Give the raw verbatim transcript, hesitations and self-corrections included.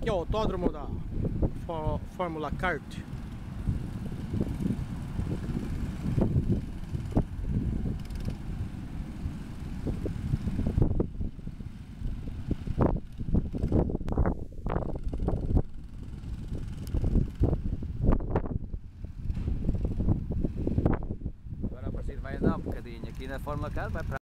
Aqui é o autódromo da Fórmula Kart. Agora a partir vai andar um bocadinho aqui na Fórmula Kart, vai para